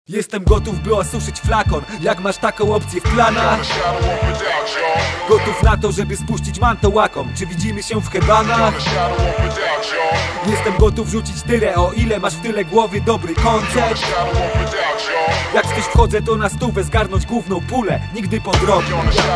Jestem gotów, by osuszyć flakon. Jak masz taką opcję w planach? Gotów na to, żeby spuścić manto łakom. Czy widzimy się w hebanach? Jestem gotów rzucić tyle, o ile masz w tyle głowy dobry koncept. Jak w coś wchodzę, to na stówę zgarnąć główną pulę. Nigdy po drobie.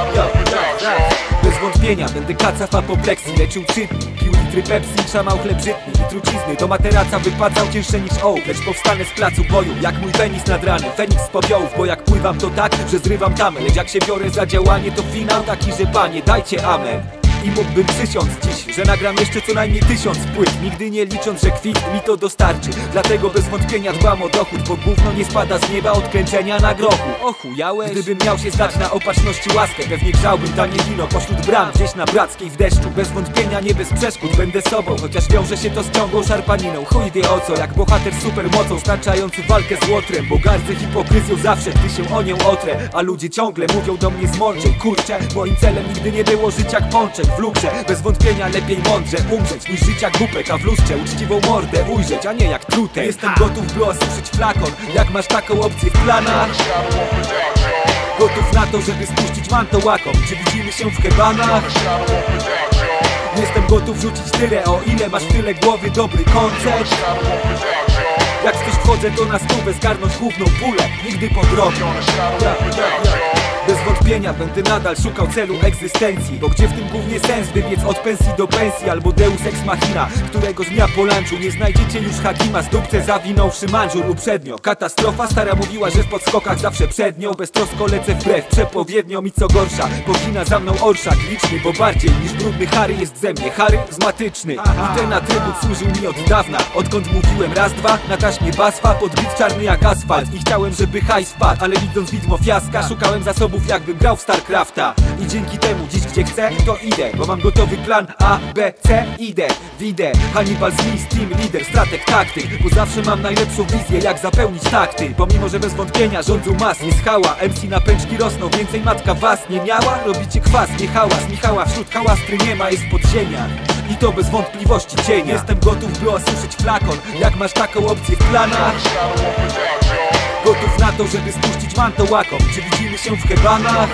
Bez wątpienia będę kaca w apopleksji. Leczył 3 dni, pił litry Pepsi, szamał chleb żytni i trucizny. Do materaca wypadał cięższe niż ołów. Lecz powstanę z placu boju, jak mój penis nad ranem. Feniks z popiołów, bo jak pływam to tak, że zrywam tamę. Lecz jak się biorę za działanie, to finał taki, że panie, dajcie amen. I mógłbym przysiąc dziś, że nagram jeszcze co najmniej 1000 płyt, nigdy nie licząc, że kwit mi to dostarczy. Dlatego bez wątpienia dbam o dochód, bo gówno nie spada z nieba od kręcenia na grochu. Ochujałeś? Gdybym miał się zdać na opatrzności łaskę, pewnie grzałbym tanie wino pośród bram, gdzieś na Brackiej w deszczu. Bez wątpienia nie bez przeszkód będę sobą, chociaż wiąże się to z ciągłą szarpaniną. Chuj wie o co, jak bohater z supermocą starczający walkę z łotrem. Bo gardzę hipokryzją zawsze, gdy się o nią otrę. A ludzie ciągle mówią do mnie zmądrzej. Kurczę, moim celem nigdy nie było żyć jak pączek w lukrze. Bez wątpienia lepiej mądrze umrzeć niż żyć jak głupek, a w lustrze uczciwą mordę ujrzeć, a nie jak trutę. Jestem gotów, by osuszyć flakon. Jak masz taką opcję w planach? Gotów na to, żeby spuścić manto łakom. Czy widzimy się w hebanach? Jestem gotów rzucić tyle, o ile masz w tyle głowy dobry koncept. Jak w coś wchodzę, to na stówę zgarnąć główną pulę. Nigdy po drogę. Bez wątpienia będę nadal szukał celu egzystencji. Bo gdzie w tym głównie sens wybiec od pensji do pensji? Albo deus ex machina, którego z dnia po lunchu nie znajdziecie już hakima z dupce zawinąwszy manżur uprzednio. Katastrofa, stara mówiła, że w podskokach zawsze przed nią. Beztrosko lecę wbrew przepowiedniom i co gorsza, pogina za mną orszak liczny, bo bardziej niż brudny Harry jest ze mnie charyzmatyczny. I ten atrybut służył mi od dawna, odkąd mówiłem raz, dwa, na taśmie basfa, podbit czarny jak asfalt. I chciałem, żeby hajs spadł, ale widząc widmo fiaska, szukałem zasobów jakbym grał w StarCrafta. I dzięki temu dziś gdzie chcę, to idę, bo mam gotowy plan A, B, C, idę, widzę Hannibal Smith, team leader, strateg, taktyk. Bo zawsze mam najlepszą wizję, jak zapełnić takty. Pomimo, że bez wątpienia rządzą mas, nie schała. MC na pęczki rosną, więcej matka was nie miała. Robicie kwas, nie hałas, Michała wśród hałastry nie ma, jest podziemia. I to bez wątpliwości cienia. Jestem gotów, by osuszyć flakon. Jak masz taką opcję w planach? Gotów na to, żeby spuścić manto łakom. Czy widzimy się w hebanach?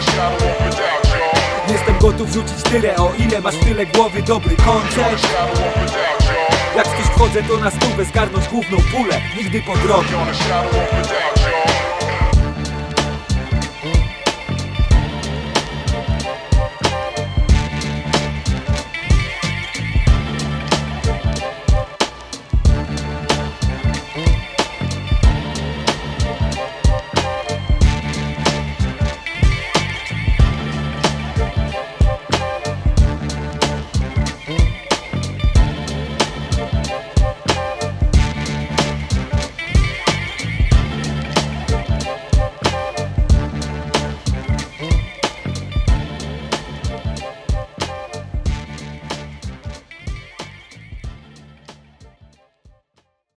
Jestem gotów rzucić tyle, o ile masz w tyle głowy dobry koncept. Jak w coś wchodzę, to na stówę zgarnąć główną pulę. Nigdy po drogę.